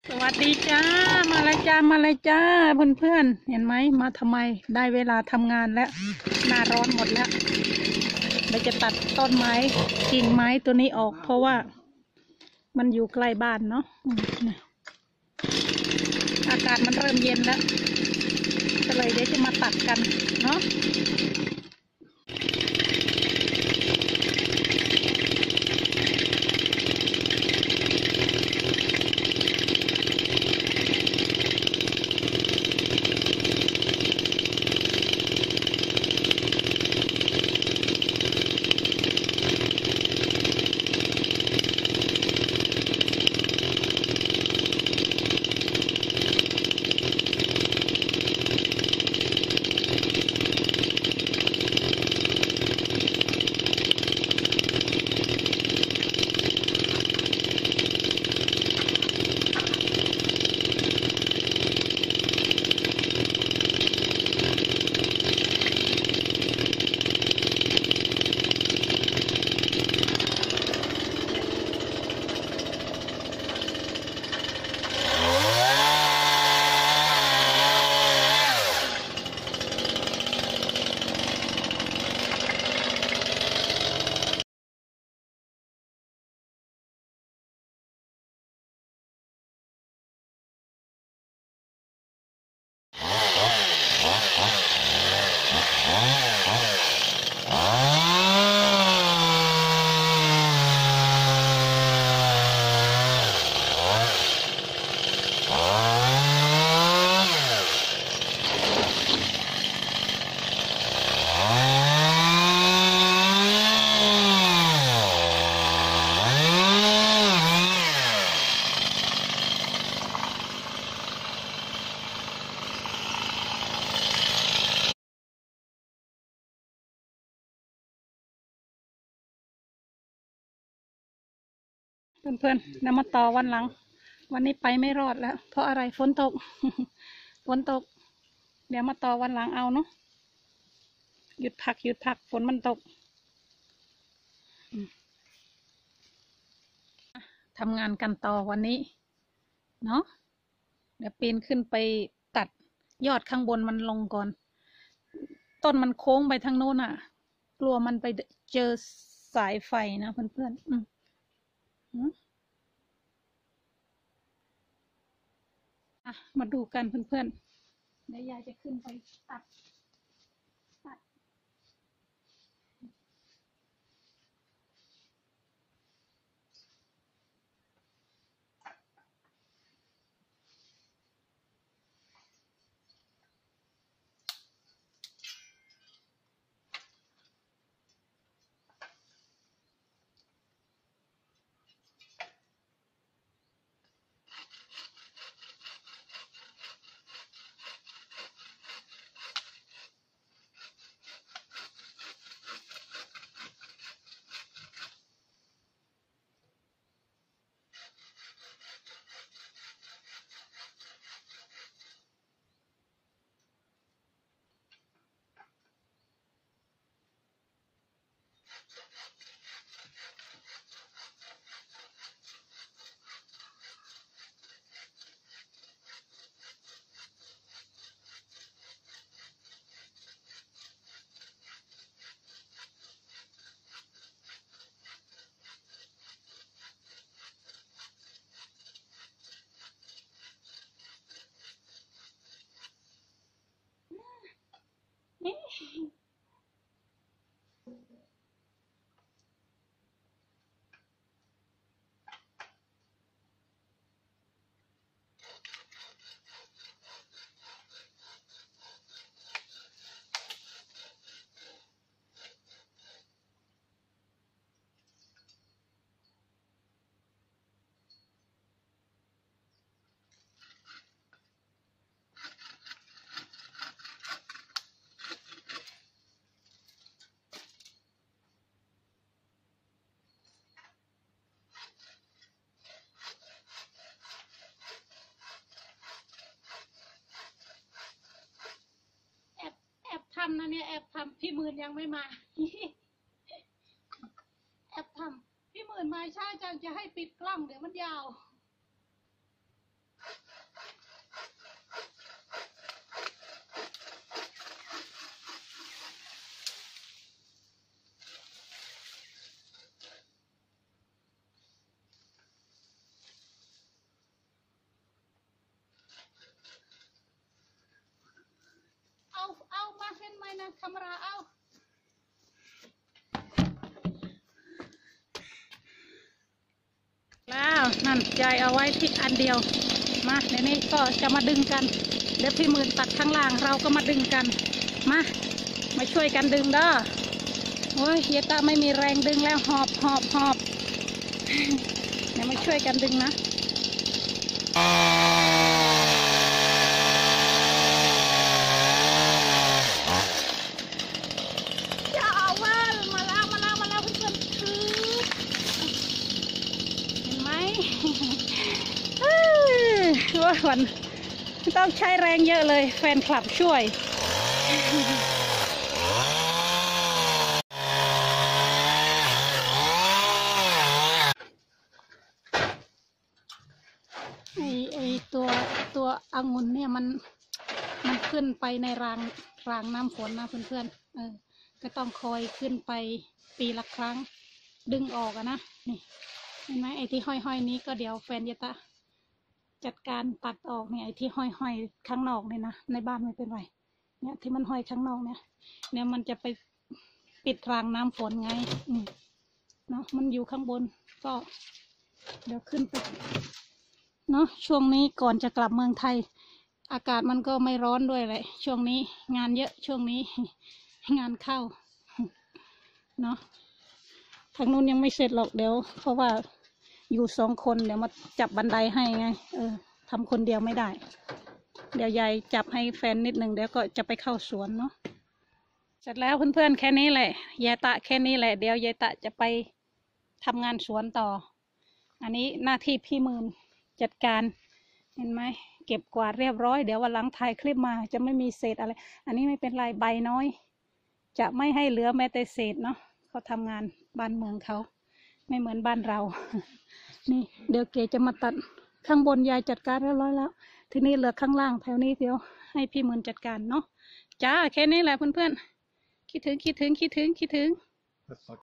สวัสดีจ้ามาเลยจ้ามาเลยจ้าเพื่อนๆเห็นไหมมาทำไมได้เวลาทำงานแล้วหน้าร้อนหมดแล้วเราจะตัดต้นไม้กิ่งไม้ตัวนี้ออกเพราะว่ามันอยู่ใกล้บ้านเนาะเนี่ยอากาศมันเริ่มเย็นแล้วก็เลยเดี๋ยวจะมาตัดกันเนาะเพื่อนๆนำมาต่อวันหลังวันนี้ไปไม่รอดแล้วเพราะอะไรฝนตก ฝนตกเดี๋ยวมาต่อวันหลังเอาเนาะหยุดพักฝนมันตกทำงานกันต่อวันนี้เนาะเดี๋ยวปีนขึ้นไปตัดยอดข้างบนมันลงก่อนต้นมันโค้งไปทางโน้นอ่ะกลัวมันไปเจอสายไฟนะเพื่อนๆมาดูกันเพื่อนๆเดี๋ยวยายจะขึ้นไปตัดแอบทำนะเนี่ยแอบทำพี่หมื่นยังไม่มา แอบทำพี่หมื่นมาช้าจังจะให้ปิดกล้องเดี๋ยวมันยาวมาเห็นไหมนะคาเมราเอาแล้วนั่นยายเอาไว้ที่อันเดียวมาในนี้ก็จะมาดึงกันเดี๋ยวพี่หมื่นตัดข้างล่างเราก็มาดึงกันมาช่วยกันดึงเด้อโอ้ยเยตาไม่มีแรงดึงแล้วหอบเดี๋ยวมาช่วยกันดึงนะอย่าเอาว่ามาแล้วเพื่อนคือเห็นไหมว่าวันต้องใช้แรงเยอะเลยแฟนคลับช่วยไอตัวองุ่นเนี่ยมันขึ้นไปในรางน้ำฝนนะเพื่อนๆก็ต้องคอยขึ้นไปปีละครั้งดึงออกนะนี่เห็นไหมไอที่ห้อยนี้ก็เดี๋ยวแฟนยะตะจัดการตัดออกเนี่ยไอที่ห้อยข้างนอกเนี่ยนะในบ้านไม่เป็นไรเนี่ยที่มันห้อยข้างนอกเนี่ยมันจะไปปิดรางน้ำฝนไงเนาะมันอยู่ข้างบนก็เดี๋ยวขึ้นไปเนาะช่วงนี้ก่อนจะกลับเมืองไทยอากาศมันก็ไม่ร้อนด้วยเลยช่วงนี้งานเยอะช่วงนี้งานเข้าเนาะทางนู้นยังไม่เสร็จหรอกเดี๋ยวเพราะว่าอยู่2 คนเดี๋ยวมาจับบันไดให้ไงทำคนเดียวไม่ได้เดี๋ยวยายจับให้แฟนนิดหนึ่งเดี๋ยวก็จะไปเข้าสวนเนาะเสร็จแล้วเพื่อนๆแค่นี้แหละยายตะแค่นี้แหละเดี๋ยวยายตะจะไปทำงานสวนต่ออันนี้หน้าที่พี่หมื่นจัดการเห็นไหมเก็บกวาดเรียบร้อยเดี๋ยววันหลังถ่ายคลิปมาจะไม่มีเศษอะไรอันนี้ไม่เป็นไรใบน้อยจะไม่ให้เหลือแม้แต่เศษเนาะเขาทำงานบ้านเมืองเขาไม่เหมือนบ้านเรานี่เดี๋ยวเก๋จะมาตัดข้างบนยายจัดการเรียบร้อยแล้วทีนี้เหลือข้างล่างแถวนี้เดี๋ยวให้พี่หมื่นจัดการเนาะจ้าแค่นี้แหละเพื่อนๆคิดถึง